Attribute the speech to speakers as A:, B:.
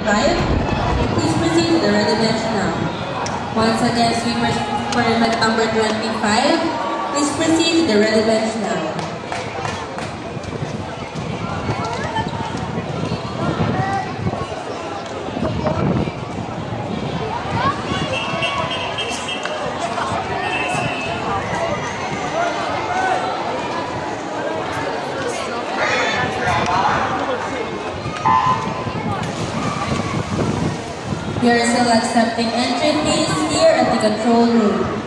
A: please proceed to the ready bench now. Once again, sweepers for event number 25, please proceed to the ready bench now. We are still accepting entry fees here at the control room.